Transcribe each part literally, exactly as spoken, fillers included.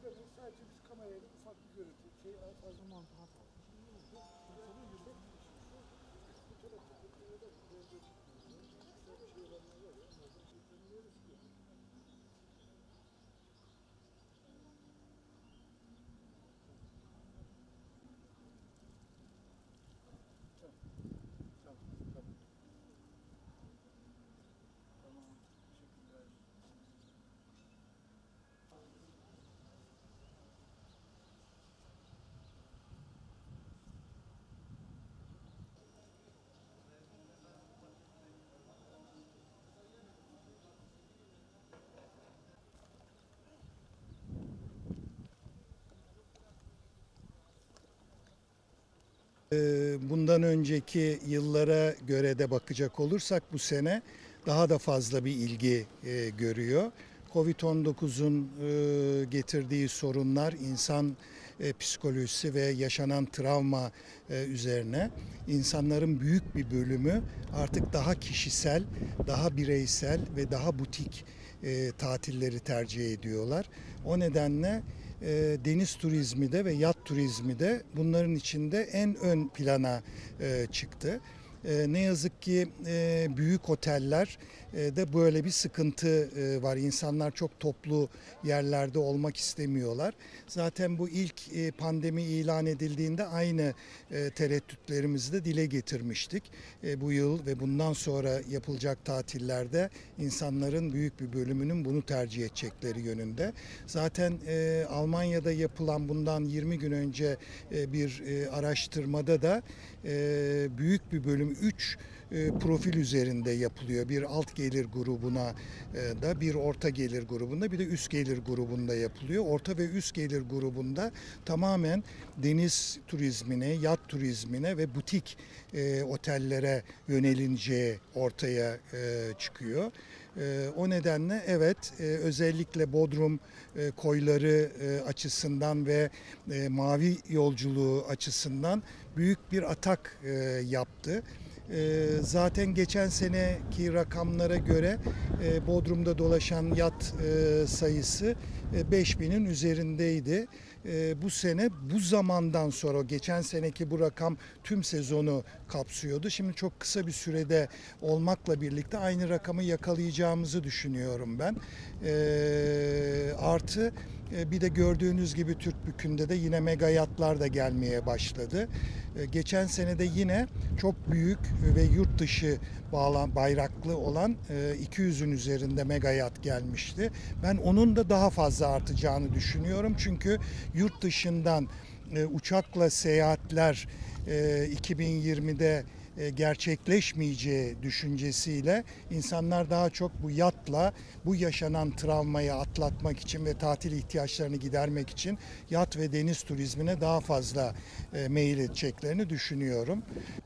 Bakın sadece biz kamerayla ufak bir görüntü. Şey, fazla zaman daha fazla. Tamam, tamam. Tamam, teşekkürler. Bundan önceki yıllara göre de bakacak olursak bu sene daha da fazla bir ilgi e, görüyor. kovid on dokuzun e, getirdiği sorunlar, insan e, psikolojisi ve yaşanan travma e, üzerine insanların büyük bir bölümü artık daha kişisel, daha bireysel ve daha butik e, tatilleri tercih ediyorlar. O nedenle e, deniz turizmi de ve yat turizmi de bunların içinde en ön plana e, çıktı. E, ne yazık ki e, büyük oteller e, de böyle bir sıkıntı e, var. İnsanlar çok toplu yerlerde olmak istemiyorlar. Zaten bu ilk e, pandemi ilan edildiğinde aynı e, tereddütlerimizi de dile getirmiştik. E, bu yıl ve bundan sonra yapılacak tatillerde insanların büyük bir bölümünün bunu tercih edecekleri yönünde. Zaten e, Almanya'da yapılan bundan yirmi gün önce e, bir e, araştırmada da e, büyük bir bölüm üç e, profil üzerinde yapılıyor. Bir alt gelir grubuna e, da, bir orta gelir grubunda, bir de üst gelir grubunda yapılıyor. Orta ve üst gelir grubunda tamamen deniz turizmine, yat turizmine ve butik e, otellere yönelineceği ortaya e, çıkıyor. E, o nedenle evet, e, özellikle Bodrum e, koyları e, açısından ve e, mavi yolculuğu açısından büyük bir atak e, yaptı. E, zaten geçen seneki rakamlara göre e, Bodrum'da dolaşan yat e, sayısı e, beş binin üzerindeydi. E, bu sene bu zamandan sonra geçen seneki bu rakam tüm sezonu kapsıyordu. Şimdi çok kısa bir sürede olmakla birlikte aynı rakamı yakalayacağımızı düşünüyorum ben. E, artı e, bir de gördüğünüz gibi Türkbükü'nde de yine mega yatlar da gelmeye başladı. E, geçen sene de yine çok büyük ve yurt dışı bağlan, bayraklı olan e, iki yüzün üzerinde mega yat gelmişti. Ben onun da daha fazla artacağını düşünüyorum. Çünkü yurt dışından e, uçakla seyahatler e, iki bin yirmide e, gerçekleşmeyeceği düşüncesiyle insanlar daha çok bu yatla bu yaşanan travmayı atlatmak için ve tatil ihtiyaçlarını gidermek için yat ve deniz turizmine daha fazla e, meyil edeceklerini düşünüyorum.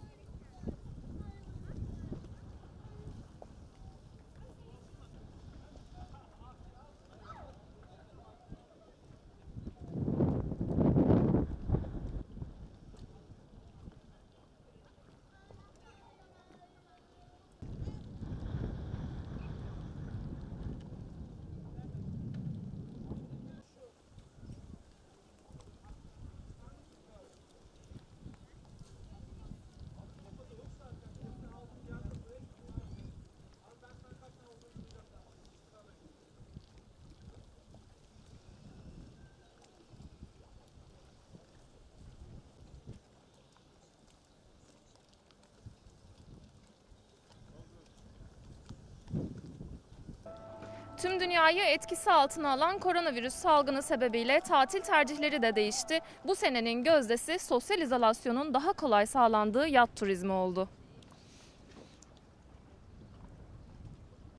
Tüm dünyayı etkisi altına alan koronavirüs salgını sebebiyle tatil tercihleri de değişti. Bu senenin gözdesi sosyal izolasyonun daha kolay sağlandığı yat turizmi oldu.